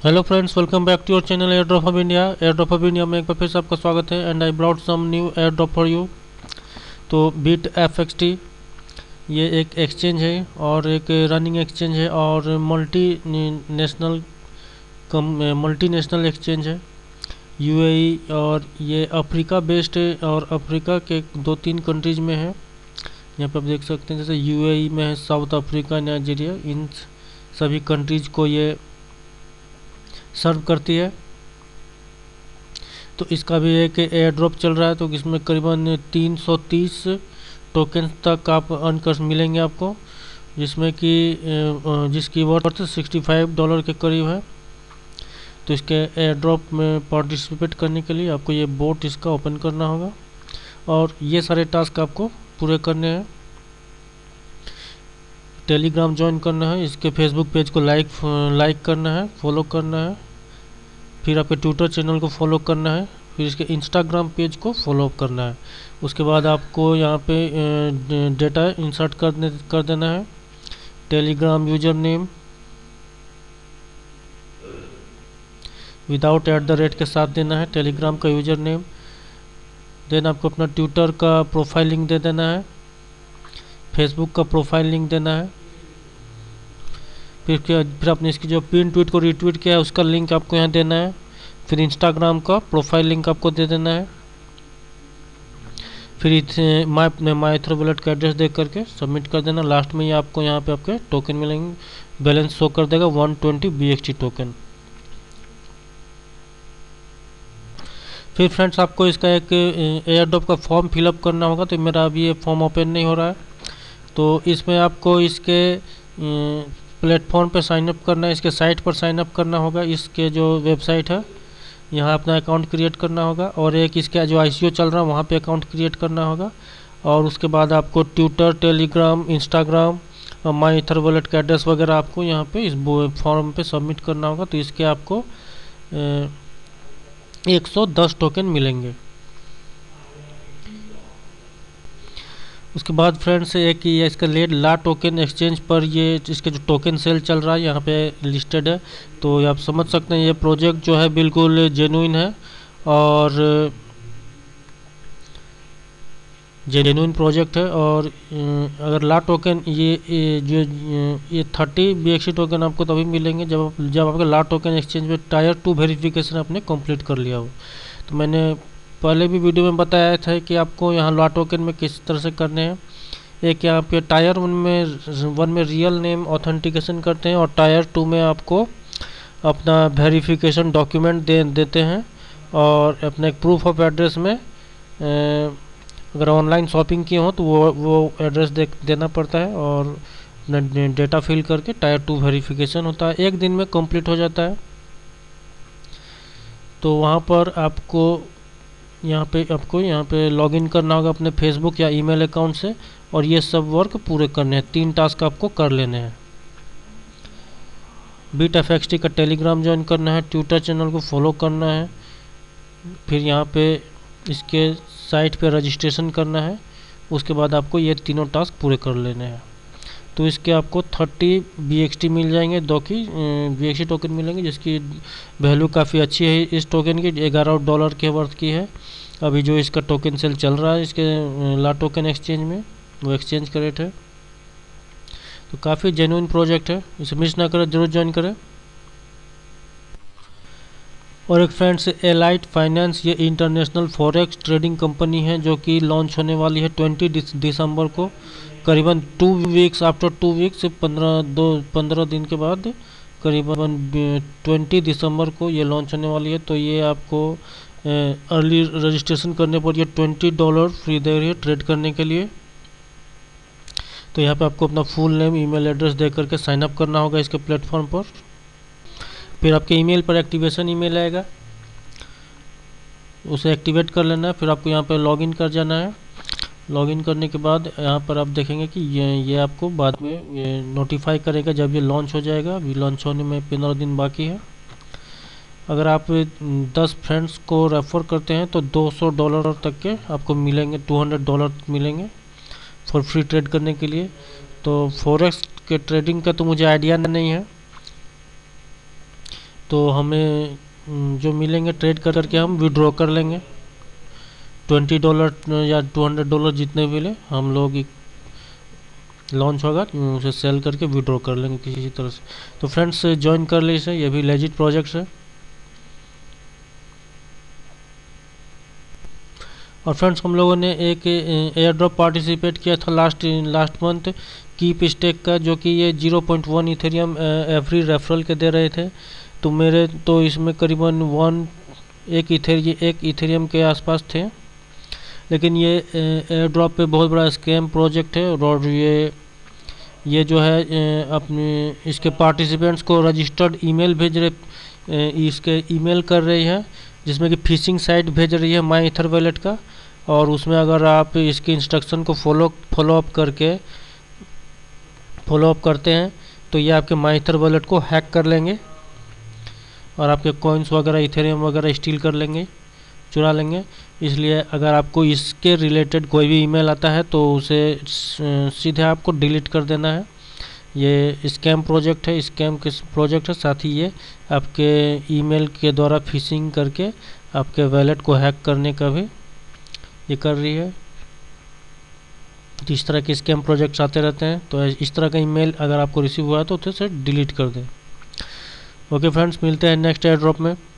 Hello friends, welcome back to your channel airdrop of India. Airdrop of India में एक बार फिर से आपका स्वागत है and I brought some new airdrop for you. तो बीट FXT ये एक एक्सचेंज है और एक रनिंग एक्सचेंज है और मल्टीनेशनल एक्सचेंज है यूएई, और ये अफ्रीका बेस्ड है और अफ्रीका के 2-3 कंट्रीज में है। यहाँ पे आप देख सकते हैं जैसे यूएई में है, साउथ अफ्रीका, नाइजीरिया, इन सभी कंट्रीज को ये सर्व करती है। तो इसका भी एक एयर ड्रॉप चल रहा है, तो इसमें करीबन 330 टोकन तक आप अर्न कर मिलेंगे आपको, जिसमें कि जिसकी वर्थ $65 के करीब है। तो इसके एयर ड्रॉप में पार्टिसिपेट करने के लिए आपको ये बोट इसका ओपन करना होगा और ये सारे टास्क आपको पूरे करने हैं। टेलीग्राम ज्वाइन करना है, इसके फेसबुक पेज को लाइक करना है, फॉलो करना है, फिर आपके ट्विटर चैनल को फॉलो करना है, फिर इसके इंस्टाग्राम पेज को फॉलो अप करना है। उसके बाद आपको यहाँ पे डेटा इंसर्ट कर देना है। टेलीग्राम यूजर नेम विदाउट @ के साथ देना है, टेलीग्राम का यूजर नेम। देन आपको अपना ट्विटर का प्रोफाइल लिंक दे देना है, फेसबुक का प्रोफाइल लिंक देना है, फिर आपने इसकी जो पिन ट्वीट को रीट्वीट किया है उसका लिंक आपको यहाँ देना है। फिर इंस्टाग्राम का प्रोफाइल लिंक आपको दे देना है। फिर माई थ्रो वॉलेट का एड्रेस दे करके सबमिट कर देना। लास्ट में ये आपको यहाँ पे आपके टोकन मिलेंगे, बैलेंस शो कर देगा 120 BXT टोकन। फिर फ्रेंड्स आपको इसका एक एयर ड्रॉप का फॉर्म फिलअप करना होगा। तो मेरा अभी ये फॉर्म ओपन नहीं हो रहा है, तो इसमें आपको इसके प्लेटफॉर्म पे साइन अप करना है, इसके साइट पर साइन अप करना होगा। इसके जो वेबसाइट है यहाँ अपना अकाउंट क्रिएट करना होगा, और एक इसका जो ICO चल रहा है वहाँ पे अकाउंट क्रिएट करना होगा। और उसके बाद आपको Twitter, Telegram, Instagram, my ether wallet का एड्रेस वगैरह आपको यहाँ पे इस फॉर्म पे सबमिट करना होगा। तो इसके आपको 110 टोकन मिलेंगे। उसके बाद फ्रेंड्स एक ये इसका ला टोकन एक्सचेंज पर ये इसके जो टोकन सेल चल रहा है यहाँ पे लिस्टेड है। तो आप समझ सकते हैं ये प्रोजेक्ट जो है बिल्कुल जेन्युइन है और जेन्युइन प्रोजेक्ट है। और अगर ला टोकन ये 30 BXT टोकन आपको तभी मिलेंगे जब आपका ला टोकन एक्सचेंज में टायर 2 वेरिफिकेशन आपने कंप्लीट कर लिया हो। तो मैंने पहले भी वीडियो में बताया था कि आपको यहाँ ला टोकन में किस तरह से करने हैं। एक यहाँ पे टायर 1 में रियल नेम ऑथेंटिकेशन करते हैं, और टायर 2 में आपको अपना वेरिफिकेशन डॉक्यूमेंट देते हैं, और अपने एक प्रूफ ऑफ एड्रेस में अगर ऑनलाइन शॉपिंग किए हो तो वो एड्रेस देना पड़ता है, और डेटा फिल करके टायर 2 वेरिफिकेशन होता है। 1 दिन में कंप्लीट हो जाता है। तो वहाँ पर आपको यहाँ पे लॉगिन करना होगा अपने फेसबुक या ईमेल अकाउंट से, और ये सब वर्क पूरे करने हैं। 3 टास्क आपको कर लेने हैं। बीट FXT का टेलीग्राम ज्वाइन करना है, ट्विटर चैनल को फॉलो करना है, फिर यहाँ पे इसके साइट पे रजिस्ट्रेशन करना है। उसके बाद आपको ये तीनों टास्क पूरे कर लेने हैं। तो इसके आपको 30 BXT मिल जाएंगे, 2 की BXT टोकन मिलेंगे, जिसकी वैल्यू काफ़ी अच्छी है। इस टोकन की $11 के वर्थ की है। अभी जो इसका टोकन सेल चल रहा है इसके ला टोकन एक्सचेंज में, वो एक्सचेंज का रेट है। तो काफ़ी जेन्युइन प्रोजेक्ट है, इसे मिस ना करें, जरूर ज्वाइन करें। और एक फ्रेंड्स एलाइट फाइनेंस, ये इंटरनेशनल फॉरेक्स ट्रेडिंग कंपनी है जो कि लॉन्च होने वाली है 20 दिसंबर को, करीबन 2 वीक्स आफ्टर 2 वीक्स 15 दिन के बाद, करीबन 20 दिसंबर को ये लॉन्च होने वाली है। तो ये आपको अर्ली रजिस्ट्रेशन करने पर ये $20 फ्री दे रही है ट्रेड करने के लिए। तो यहाँ पे आपको अपना फुल नेम, ईमेल एड्रेस दे करके साइन अप करना होगा इसके प्लेटफॉर्म पर। फिर आपके ईमेल पर एक्टिवेशन ईमेल आएगा, उसे एक्टिवेट कर लेना है। फिर आपको यहाँ पर लॉगिन कर जाना है। लॉगिन करने के बाद यहाँ पर आप देखेंगे कि ये आपको बाद में ये नोटिफाई करेगा जब ये लॉन्च हो जाएगा। अभी लॉन्च होने में 15 दिन बाकी है। अगर आप 10 फ्रेंड्स को रेफ़र करते हैं तो $200 तक के आपको मिलेंगे, $200 मिलेंगे फॉर फ्री ट्रेड करने के लिए। तो फॉरेक्स के ट्रेडिंग का तो मुझे आइडिया नहीं है, तो हमें जो मिलेंगे ट्रेड करके हम विड्रॉ कर लेंगे। $20 या $200 जितने भी मिले हम लोग लॉन्च होगा उसे सेल करके विड्रॉ कर लेंगे किसी तरह से। तो फ्रेंड्स ज्वाइन कर ले इसे, ये भी लेजिट प्रोजेक्ट है। और फ्रेंड्स हम लोगों ने एक एयर ड्रॉप पार्टिसिपेट किया था लास्ट मंथ कीप स्टेक का, जो कि ये 0.1 इथेरियम एवरी रेफरल के दे रहे थे। तो मेरे तो इसमें करीबन एक इथेरियम के आसपास थे। लेकिन ये एयर ड्रॉप पे बहुत बड़ा स्कैम प्रोजेक्ट है, और ये जो है अपने इसके पार्टिसिपेंट्स को रजिस्टर्ड ईमेल भेज रहे, इसके ईमेल कर रही है, जिसमें कि फिशिंग साइट भेज रही है माई ईथर वॉलेट का। और उसमें अगर आप इसके इंस्ट्रक्शन को फॉलो अप करते हैं तो ये आपके माई ईथर वॉलेट को हैक कर लेंगे और आपके कॉइन्स वगैरह इथेरियम वगैरह स्टील कर लेंगे, चुरा लेंगे। इसलिए अगर आपको इसके रिलेटेड कोई भी ईमेल आता है तो उसे सीधे आपको डिलीट कर देना है। ये स्कैम प्रोजेक्ट है, साथ ही ये आपके ईमेल के द्वारा फिशिंग करके आपके वॉलेट को हैक करने का भी ये कर रही है। इस तरह के स्कैम प्रोजेक्ट्स आते रहते हैं, तो इस तरह का ईमेल अगर आपको रिसीव हुआ है तो उसे डिलीट कर दें। ओके फ्रेंड्स, मिलते हैं नेक्स्ट एयर ड्रॉप में।